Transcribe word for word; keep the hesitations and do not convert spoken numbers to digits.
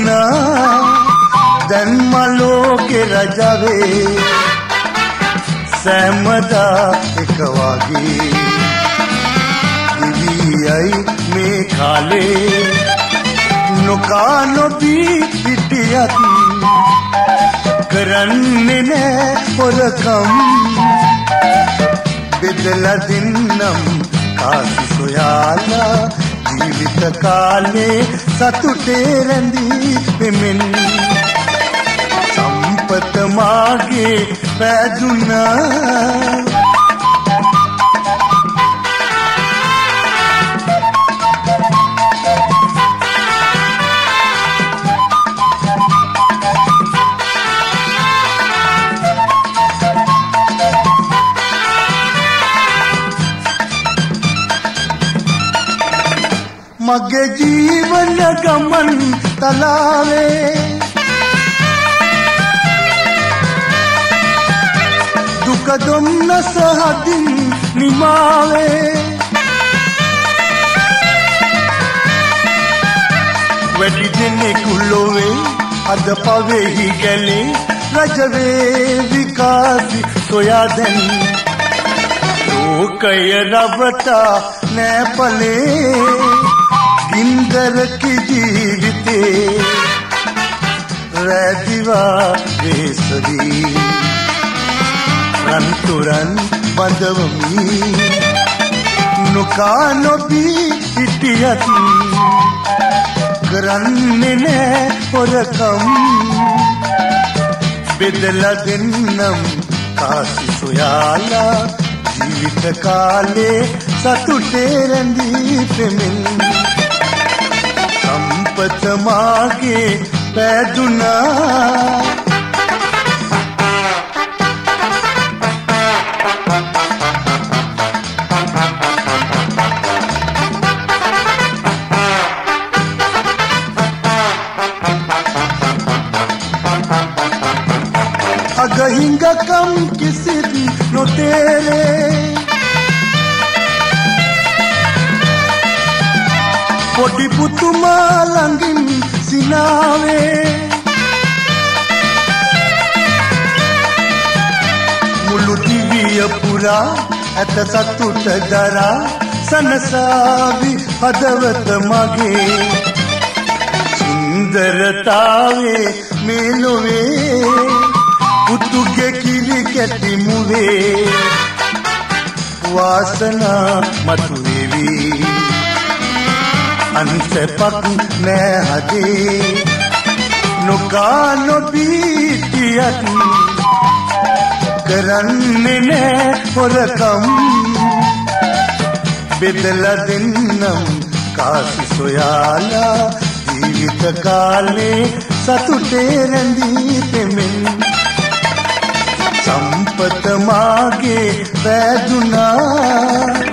පෑදුනා දැන් මලෝකේ රජවේ සෑමදා එක වගේ දිවියයි මේ කාලේ නොකා නොබී හිටියත් කරන්නේ නෑ හොරකම් බෙදලා දෙන්නම් කාසි සොයාලා ජීවිත කාලේ සතුටේ රැඳී පෙමෙන් සම්පත මාගේ පෑදුනා මගේ ජීවන ගමන් තලාවේ දුක දුන්නස හදින් නිමාවේ වැඩි දෙනෙකු ලොවේ අද පවෙහි ගැලේ රජවේ විකාසි සොයා දැන් ලෝකය රවටා නෑපලේ ගින්දරක ජීවිතේ රැදිවා වේසවී රන්තුරන් බඳවමි නොකා නොබී හිටියත් කරන්නේ නෑ හොරකම් බෙදලා දෙන්නම් කාසි සොයාලා ජීවිත කාලේ සතුටේ රැඳී පෙමෙන් සම්පත මාගේ පෑදුනා අගහිංගකම් කිසිත් නොතේරේ පොඩි පුතුමා ළඟින් සිනාවේ මුළු දිවිය පුරා ඇත සතුට දරා සනසාවි හදවත මගේ සුන්දරතාවේ මේ ලොවේ පුතුගේ කිරි කැටි මුවේ වාසනා මතුවේවි අන්තපක් නෑ හදේ නොකා නොබීතියත් කරන්නේ නෑ හොරකම් බෙදලා දෙන්නම් කාසි සොයාලා ජීවිත කාලේ සතුටේ රැඳී පෙමෙන් සම්පත මාගේ පෑදුනා